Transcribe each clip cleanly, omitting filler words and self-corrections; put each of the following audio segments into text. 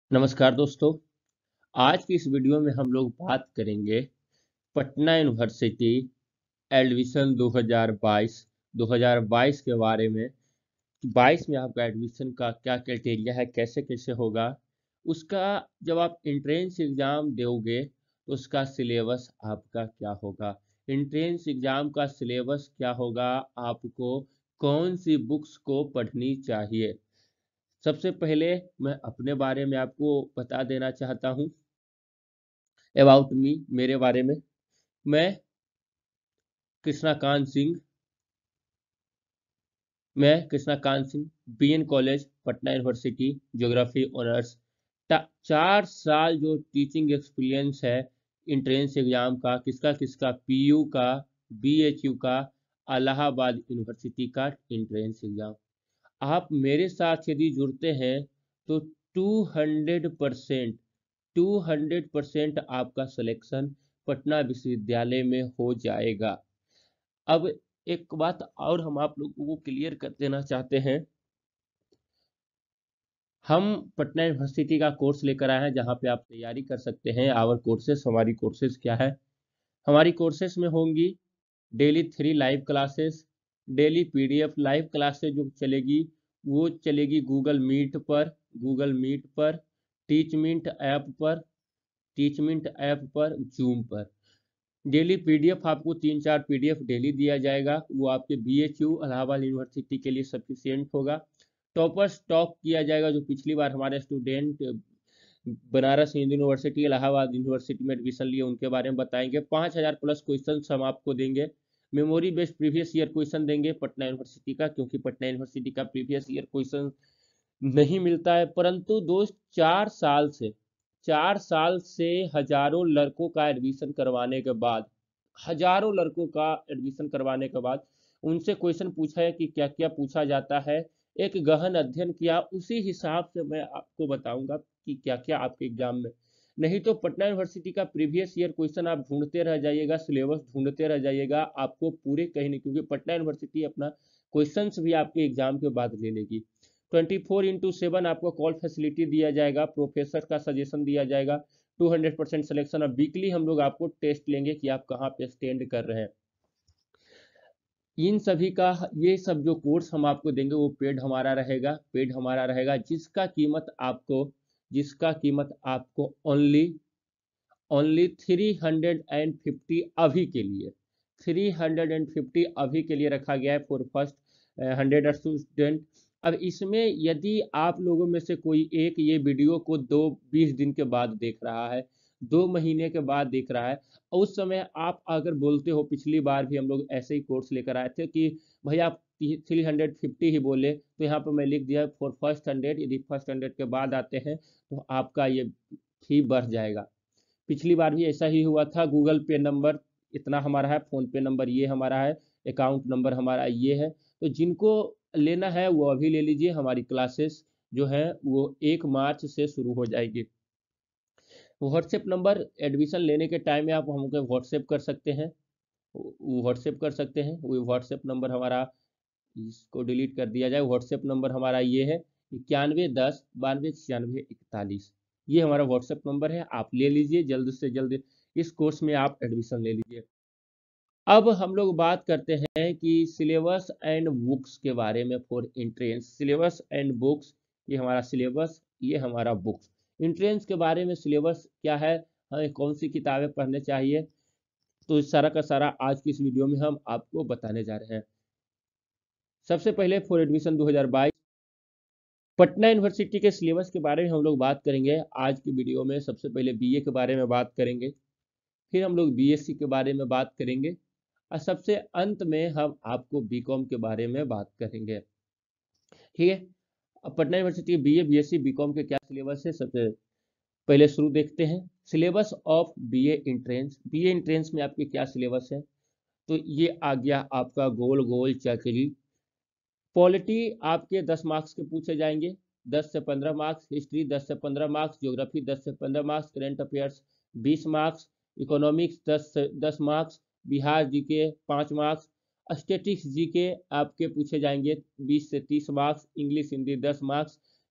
नमस्कार दोस्तों। आज की इस वीडियो में हम लोग बात करेंगे पटना यूनिवर्सिटी एडमिशन 2022 के बारे में। 22 में आपका एडमिशन का क्या क्राइटेरिया है, कैसे कैसे होगा उसका। जब आप एंट्रेंस एग्ज़ाम दोगे तो उसका सिलेबस आपका क्या होगा, एंट्रेंस एग्ज़ाम का सिलेबस क्या होगा, आपको कौन सी बुक्स को पढ़नी चाहिए। सबसे पहले मैं अपने बारे में आपको बता देना चाहता हूँ अबाउट मी, मेरे बारे में। मैं Krishnakant Singh BN college Patna university geography honours. 4 साल जो टीचिंग एक्सपीरियंस है इंट्रेंस एग्जाम का, किसका किसका, पीयू का, बीएचयू का, इलाहाबाद यूनिवर्सिटी का इंट्रेंस एग्जाम। आप मेरे साथ यदि जुड़ते हैं तो 200% 200% आपका सिलेक्शन पटना विश्वविद्यालय में हो जाएगा। अब एक बात और हम आप लोगों को क्लियर कर देना चाहते हैं। हम पटना यूनिवर्सिटी का कोर्स लेकर आए हैं जहाँ पे आप तैयारी कर सकते हैं। आवर कोर्सेस, हमारी कोर्सेज क्या है, हमारी कोर्सेज में होंगी daily 3 live classes, daily PDF live classes जो चलेगी वो चलेगी गूगल मीट पर, टीचमिंट ऐप पर, जूम पर। डेली पीडीएफ आपको 3-4 पीडीएफ डेली दिया जाएगा, वो आपके बीएचयू इलाहाबाद यूनिवर्सिटी के लिए सफिशियंट होगा। टॉपर्स टॉप किया जाएगा, जो पिछली बार हमारे student Banaras Hindu university Allahabad university में एडमिशन लिए उनके बारे में बताएंगे। 5000 प्लस क्वेश्चन हम आपको देंगे। Memory based previous year question देंगे पटना यूनिवर्सिटी का, क्योंकि पटना यूनिवर्सिटी का प्रीवियस ईयर क्वेश्चन नहीं मिलता है। परंतु दोस्त, 4 साल से हजारों लड़कों का एडमिशन करवाने के बाद, उनसे क्वेश्चन पूछा है कि क्या क्या पूछा जाता है, एक गहन अध्ययन किया, उसी हिसाब से मैं आपको बताऊंगा कि क्या क्या आपके एग्जाम में। नहीं तो पटना यूनिवर्सिटी का प्रीवियस ईयर क्वेश्चन आप ढूंढते रह जाइएगा, सिलेबस ढूंढते रह जाइएगा, आपको पूरे कहीं नहीं, क्योंकि पटना यूनिवर्सिटी अपना क्वेश्चंस भी आपके एग्जाम के बाद ले लेगी। 24x7 आपको कॉल फैसिलिटी दिया जाएगा, प्रोफेसर का सजेशन दिया जाएगा, 200% सिलेक्शन। अब वीकली हम लोग आपको टेस्ट लेंगे कि आप कहाँ पे स्टैंड कर रहे हैं। इन सभी का, ये सब जो कोर्स हम आपको देंगे वो पेड हमारा रहेगा, जिसका कीमत आपको ओनली ओनली 350 अभी के लिए रखा गया है फॉर फर्स्ट 100 स्टूडेंट। अब इसमें यदि आप लोगों में से कोई एक ये वीडियो को 20 दिन के बाद देख रहा है, 2 महीने के बाद देख रहा है, उस समय आप अगर बोलते हो, पिछली बार भी हम लोग ऐसे ही कोर्स लेकर आए थे कि भाई आप 350 ही बोले, तो यहाँ पर मैं लिख दिया फॉर फर्स्ट 100। यदि फर्स्ट 100 के बाद आते हैं तो आपका ये फी बढ़ जाएगा। पिछली बार भी ऐसा ही हुआ था। गूगल पे नंबर इतना हमारा है, फोन पे नंबर ये हमारा है, अकाउंट नंबर हमारा ये है। तो जिनको लेना है वो अभी ले लीजिए। हमारी क्लासेस जो है वो 1 मार्च से शुरू हो जाएगी। व्हाट्सएप नंबर, एडमिशन लेने के टाइम में आप हमको व्हाट्सएप कर सकते हैं। वो व्हाट्सएप नंबर हमारा, इसको डिलीट कर दिया जाए, व्हाट्सएप नंबर हमारा ये है 9110 929641। ये हमारा व्हाट्सएप नंबर है, आप ले लीजिए जल्द से जल्द, इस कोर्स में आप एडमिशन ले लीजिए। अब हम लोग बात करते हैं कि सिलेबस एंड बुक्स के बारे में for entrance. Syllabus and books, ये हमारा सिलेबस, ये हमारा बुक्स। एंट्रेंस के बारे में सिलेबस क्या है, हमें कौन सी किताबें पढ़ने चाहिए, तो इस सारा का सारा आज की इस वीडियो में हम आपको बताने जा रहे हैं। सबसे पहले फॉर एडमिशन 2022 पटना यूनिवर्सिटी के सिलेबस के बारे में हम लोग बात करेंगे आज की वीडियो में। सबसे पहले बीए के बारे में बात करेंगे, फिर हम लोग बीएससी के बारे में बात करेंगे, और सबसे अंत में हम आपको बीकॉम के बारे में बात करेंगे। ठीक है। अब पटना यूनिवर्सिटी के बीए, बीएससी, बीकॉम के क्या सिलेबस है, सबसे पहले शुरू देखते हैं। Syllabus of BA entrance. BA entrance में आपके क्या सिलेबस है, तो ये आ गया आपका गोल गोल चक्री। पॉलिटी आपके 10 मार्क्स के पूछे जाएंगे, 10 से 15 मार्क्स। हिस्ट्री 10 से 15 मार्क्स। ज्योग्राफी 10 से 15 marks. Current affairs 20 marks. Economics 10 marks. Bihar GK 5 marks. Statics GK आपके पूछे जाएंगे 20 से 30 marks. English Hindi 10 marks.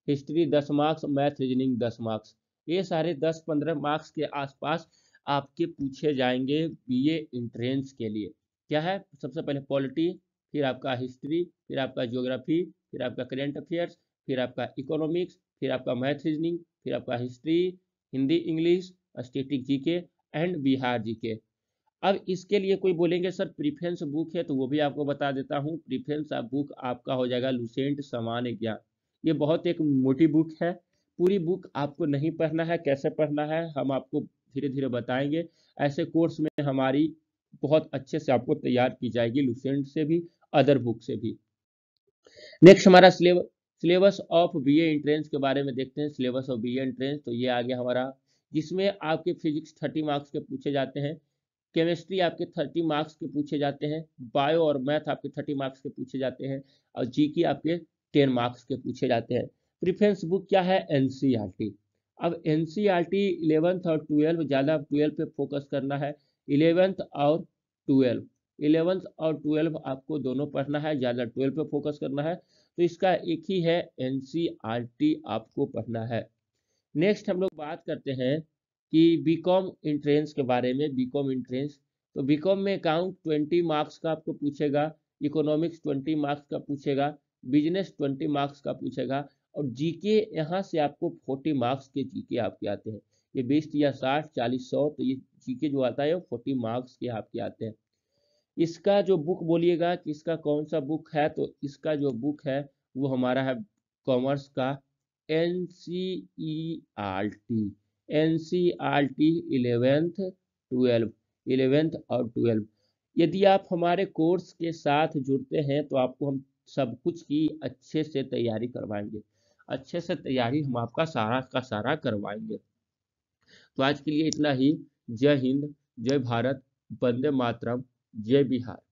History 10 marks, math reasoning 10 marks. ये सारे 10-15 मार्क्स के आसपास आपके पूछे जाएंगे बीए एंट्रेंस के लिए। क्या है, सबसे पहले पॉलिटी, फिर आपका हिस्ट्री, फिर आपका ज्योग्राफी, फिर आपका करेंट अफेयर्स, फिर आपका इकोनॉमिक्स, फिर आपका मैथ रीजनिंग, फिर आपका history, Hindi English, static GK and Bihar GK. अब इसके लिए कोई बोलेंगे सर प्रीफरेंस बुक है, तो वो भी आपको बता देता हूँ। प्रीफरेंस बुक आपका हो जाएगा लुसेंट सामान्य ज्ञान। ये बहुत एक मोटी बुक है, पूरी बुक आपको नहीं पढ़ना है। कैसे पढ़ना है हम आपको धीरे धीरे बताएंगे। ऐसे कोर्स में हमारी बहुत अच्छे से आपको तैयार की जाएगी, लुसेंट से भी, अदर बुक से भी। नेक्स्ट हमारा सिलेबस ऑफ बीए एंट्रेंस के बारे में देखते हैं। सिलेबस ऑफ बीए एंट्रेंस, तो ये आ गया हमारा, जिसमें आपके फिजिक्स 30 मार्क्स के पूछे जाते हैं, केमिस्ट्री आपके 30 मार्क्स के पूछे जाते हैं, बायो और मैथ आपके 30 मार्क्स के पूछे जाते हैं, और जीके आपके 10 मार्क्स के पूछे जाते हैं। प्रेफरेंस बुक क्या है, एनसीईआरटी। अब एनसीईआरटी 11th और 12 ज़्यादा 12 पे फोकस करना है, 11th और 12, 11th और 12 आपको दोनों पढ़ना है, ज़्यादा 12 पे फोकस करना है। तो इसका एक ही है, एनसीईआरटी आपको पढ़ना है। नेक्स्ट हम लोग बात करते हैं कि बीकॉम एंट्रेंस के बारे में। बीकॉम एंट्रेंस, तो बीकॉम में अकाउंट 20 मार्क्स का आपको पूछेगा, इकोनॉमिक्स 20 मार्क्स का पूछेगा, बिजनेस 20 मार्क्स का पूछेगा, और जीके यहाँ से आपको 40 मार्क्स के जीके आपके आते हैं। ये 20 या 60 40 100, तो ये जीके जो आता है 40 मार्क्स के आपके आते हैं। इसका जो बुक बोलिएगा कि इसका कौन सा बुक है, तो इसका जो बुक है वो हमारा है कॉमर्स का एनसीईआरटी। एनसीईआरटी 11th और 12। यदि आप हमारे कोर्स के साथ जुड़ते हैं तो आपको हम सब कुछ की अच्छे से तैयारी करवाएंगे, अच्छे से तैयारी हम आपका सारा का सारा करवाएंगे। तो आज के लिए इतना ही। जय हिंद, जय भारत, वंदे मातरम, जय बिहार।